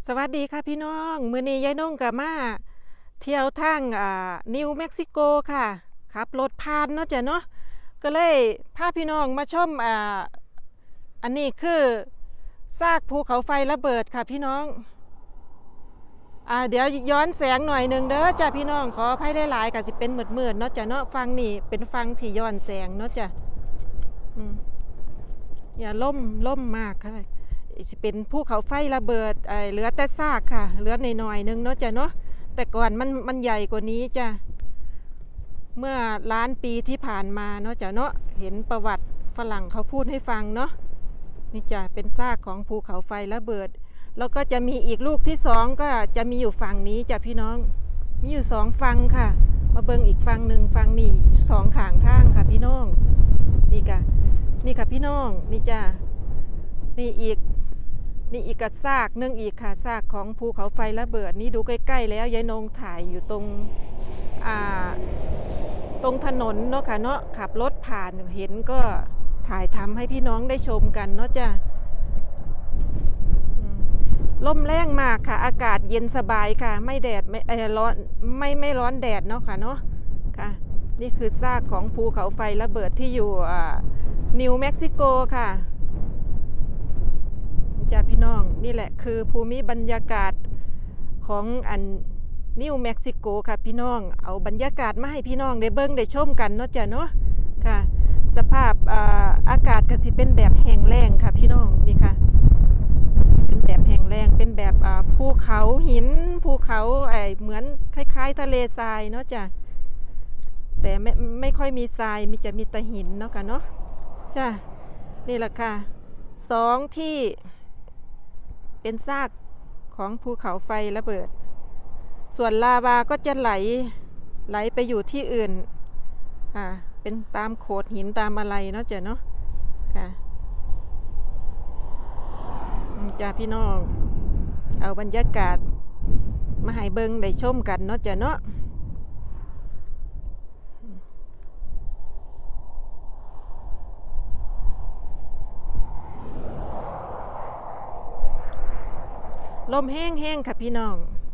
สวัสดีค่ะพี่น้องมื้อนี้ยายน้องกับมาเที่ยวทางนิวเม็กซิโกค่ะขับรถผ่านเนาะจ้ะเนาะก็เลยพาพี่น้องมาชมอันนี้คือซากภูเขาไฟระเบิดค่ะพี่น้องเดี๋ยวย้อนแสงหน่อยหนึ่งเด้อจ้ะพี่น้องขออภัยได้หลายก็สิเป็นมืดๆเนาะจ้ะเนาะฟังนี่เป็นฟังที่ย้อนแสงเนาะจ้ะอย่าล่มมากค่ะจะเป็นภูเขาไฟระเบิดเหลือแต่ซากค่ะเหลือหน่อยนึงเนาะจ้ะเนาะแต่ก่อนมันใหญ่กว่านี้จ้ะเมื่อล้านปีที่ผ่านมาเนาะจ้ะเนาะเห็นประวัติฝรั่งเขาพูดให้ฟังเนาะนี่จ้ะเป็นซากของภูเขาไฟระเบิดแล้วก็จะมีอีกลูกที่สองก็จะมีอยู่ฝั่งนี้จ้ะพี่น้องมีอยู่สองฝั่งค่ะมาเบิ่งอีกฝั่งหนึ่งฝั่งนี้สองข้างทางค่ะพี่น้องนี่ค่ะพี่น้องนี่จ้ะนี่อีกกระซากนึงอีกค่ะซากของภูเขาไฟระเบิดนี่ดูใกล้ๆแล้วยายนงถ่ายอยู่ตรงถนนเนาะค่ะเนาะขับรถผ่านเห็นก็ถ่ายทำให้พี่น้องได้ชมกันเนาะจ้ะลมแรงมากค่ะอากาศเย็นสบายค่ะไม่แดดไม่ร้อนไม่ร้อนแดดเนาะค่ะเนาะค่ะนี่คือซากของภูเขาไฟระเบิดที่อยู่นิวเม็กซิโกค่ะจ้าพี่น้องนี่แหละคือภูมิบรรยากาศของนิวเม็กซิโกค่ะพี่น้องเอาบรรยากาศมาให้พี่น้องได้เบิ่งได้ชมกันเนาะจ้ะเนาะค่ะสภาพอากาศก็สิเป็นแบบแห้งแล้งค่ะพี่น้องนี่ค่ะเป็นแบบแห้งแล้งเป็นแบบภูเขาหินภูเขาเหมือนคล้ายๆทะเลทรายเนาะจ้ะแต่ไม่ค่อยมีทรายจะมีแต่หินเนาะค่ะเนาะจ้ะนี่แหละค่ะสองที่เป็นซากของภูเขาไฟระเบิดส่วนลาวาก็จะไหลไปอยู่ที่อื่นเป็นตามโขดหินตามอะไรเนาะจ้ะเนาะค่ะจ้าพี่น้องเอาบรรยากาศมาให้เบิ่งได้ชมกันเนาะจ้ะเนาะลมแห้งค่ะพี่น้อง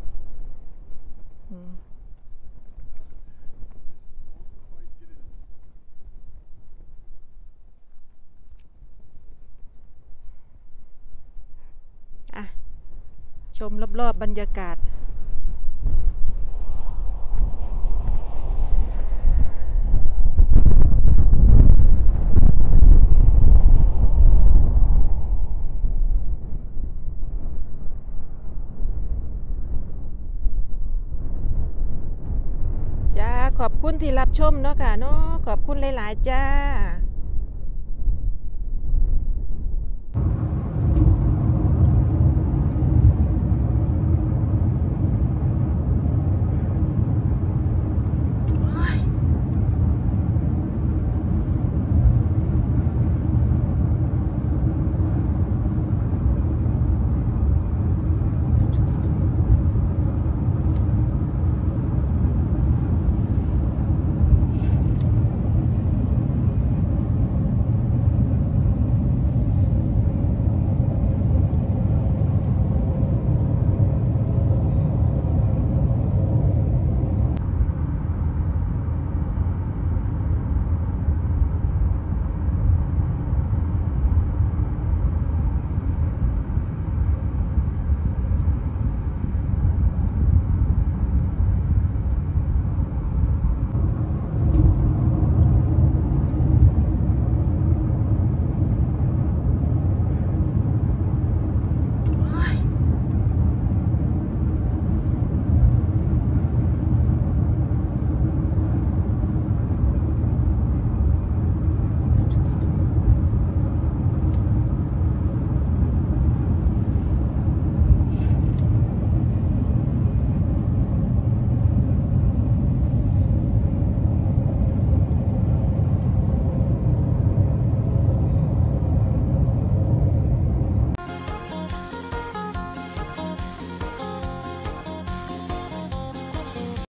ชมรอบๆบรรยากาศขอบคุณที่รับชมเนาะค่ะเนาะขอบคุณหลายๆจ้า